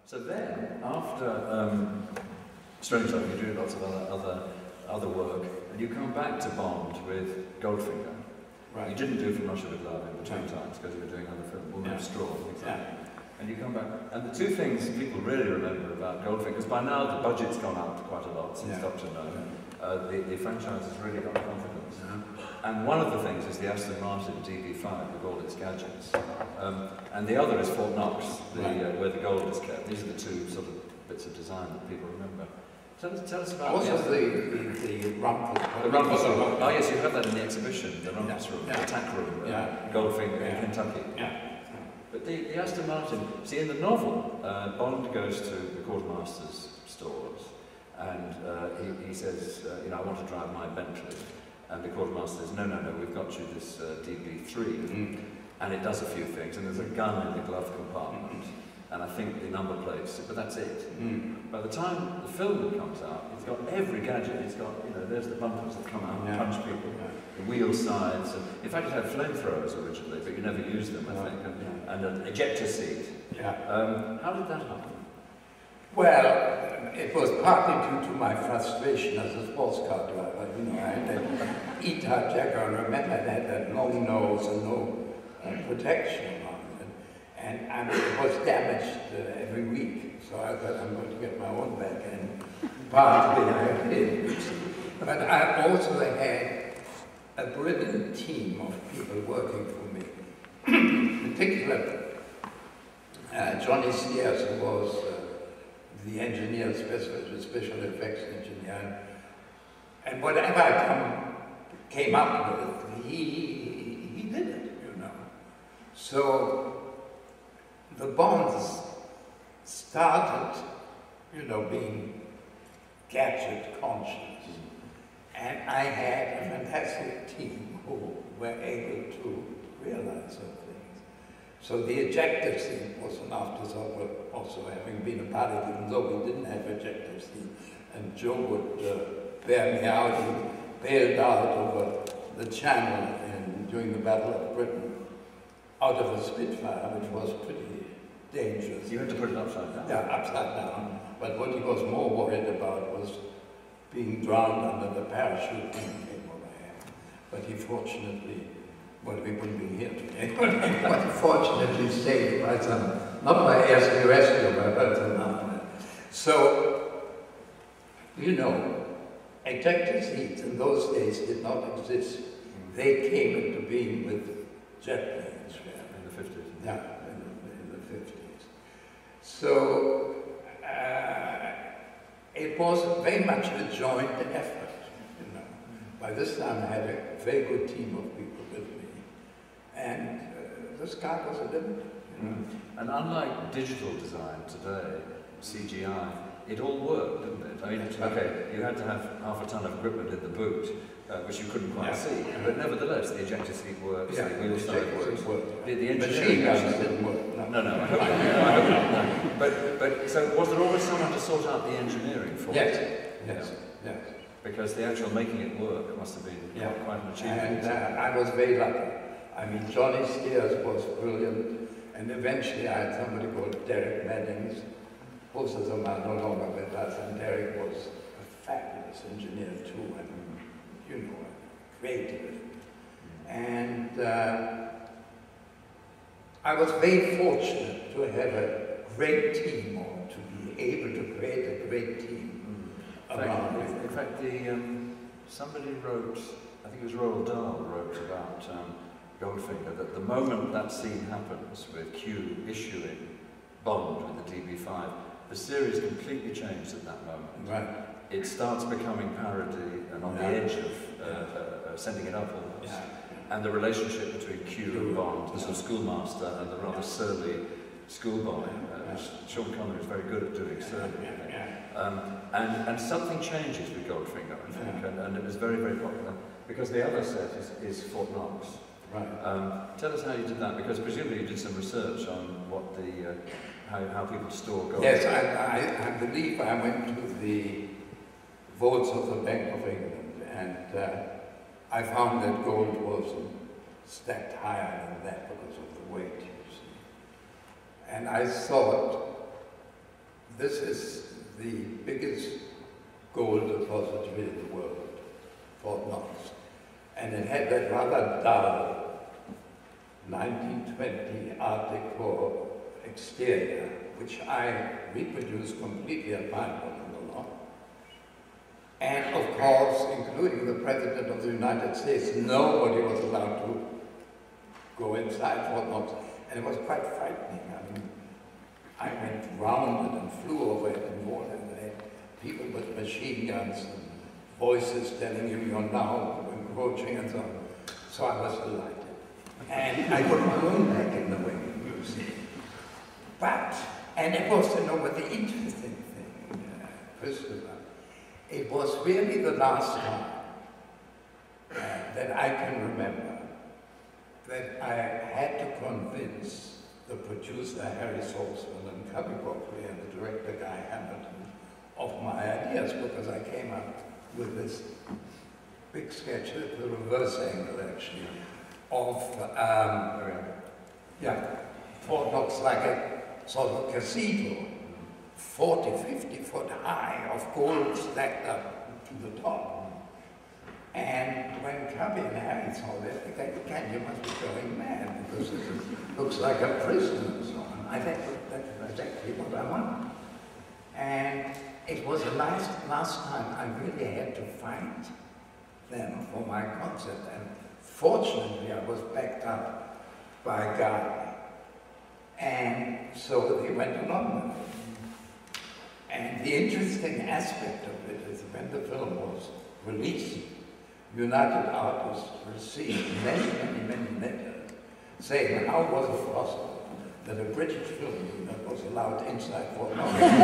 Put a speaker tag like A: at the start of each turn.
A: So then, after Strangelove, you do lots of other work, and you come back to Bond with Goldfinger.
B: Right.
A: You didn't do From Russia with Love in between times because you were doing other films, Woman of Straw, things like that. And you come back, and the two things people really remember about Goldfinger, because by now the budget's gone up quite a lot since Dr. No. The franchise has really got confidence. And one of the things is the Aston Martin DB5 with all its gadgets. And the other is Fort Knox, where the gold is kept. These are the two sort of bits of design that people remember. Tell us about
B: also the Rumpus.
A: The Rumpus Room. Oh yes, you have that in the exhibition, the Rumpus Room, the attack room, Goldfinger in Kentucky. But the Aston Martin, see in the novel, Bond goes to the quartermaster's stores and he says, you know, I want to drive my Bentley. And the quartermaster says, no, we've got you this DB3. And it does a few things, and there's a gun in the glove compartment. And I think the number plates, but that's it. By the time the film comes out, it's got every gadget. It's got, you know, there's the bumpers that come out and punch people, the wheel sides. And in fact, it had flamethrowers originally, but you never used them, I think, and an ejector seat. How did that happen?
B: Well, it was partly due to my frustration as a sports car driver. You know, I had that E-Type Jaguar, and remember that long nose and no protection. And it was damaged every week, so I thought I'm going to get my own back, and partly I did. But I also had a brilliant team of people working for me. In particular, Johnny Sears, who was the engineer, special effects engineer, and whatever I came up with, he did it, you know. So the Bonds started, you know, being gadget conscious. And I had a fantastic team who were able to realize some things. So the ejector seat was an afterthought, also having been a part of it, even though we didn't have ejector seat. And Joe would bail me out. He bailed out over the channel during the Battle of Britain, out of a Spitfire, which was pretty dangerous.
A: You had to put it upside down?
B: Yeah, upside down. But what he was more worried about was being drowned under the parachute when he came overhead. But he fortunately, well, we wouldn't be here today, but fortunately saved by some, not by rescue, but some armor. So, you know, ejector seats in those days did not exist. They came into being with jet planes.
A: In the 50s.
B: Yeah. So it was very much a joint effort, you know. By this time I had a very good team of people with me, and the sky was a limit. You know?
A: And unlike digital design today, CGI, it all worked, didn't it? I mean, okay, you had to have half a ton of equipment in the boot, which you couldn't quite see, but nevertheless, the ejector seat works, the wheel side works. The engineering
B: didn't work.
A: No, I hope not. But so was there always someone to sort out the engineering for
B: it? Yes.
A: Because the actual making it work must have been quite an achievement.
B: And I was very lucky. I mean, Johnny Steers was brilliant, and eventually I had somebody called Derek Maddings. Both of them are no longer with us, and Derek was a fabulous engineer too, and you know, creative. And I was very fortunate to have a great team, or to be able to create a great team around me.
A: In fact, somebody wrote, I think it was Roald Dahl wrote about Goldfinger, that the moment that scene happens with Q issuing Bond with the DB5, the series completely changed at that moment.
B: Right.
A: It starts becoming parody and on the edge of sending it up almost. And the relationship between Q and Bond, the sort of schoolmaster and the rather surly schoolboy. Sean Connery is very good at doing surly. And something changes with Goldfinger, I think, and it was very, very popular. Because the other set is Fort Knox.
B: Right.
A: Tell us how you did that, because presumably you did some research on what the how people store gold.
B: Yes, I believe I went to the vaults of the Bank of England, and I found that gold was stacked higher than that because of the weight, you see. And I thought this is the biggest gold depository in the world, Fort Knox. And it had that rather dull 1920 Art Deco exterior, which I reproduced completely at my law. And of course, including the President of the United States, nobody was allowed to go inside Fort Knox. And it was quite frightening. I mean, I went round it and flew over it and more than that. People with machine guns and voices telling you you're now encroaching and so on. So I was delighted. And I got blown back in the Wing Museum. But, and it was, you know, what the interesting thing, Christopher, it was really the last time that I can remember that I had to convince the producer, Harry Saltzman, and Cubby Broccoli, and the director, Guy Hamilton, of my ideas, because I came up with this big sketch at the reverse angle, actually, of, Fort Knox like a sort of cathedral, 40, 50 foot high, of gold stacked up to the top. And when Cubby and Harry saw that, they said, "Ken, you must be going mad, because this looks like a prison and so on." I think that's exactly what I want. And it was the last time I really had to fight them for my concept. And fortunately, I was backed up by Guy. And so they went along with it. And the interesting aspect of it is when the film was released, United Artists received many letters saying how was it possible that a British film unit was allowed inside Fort Knox.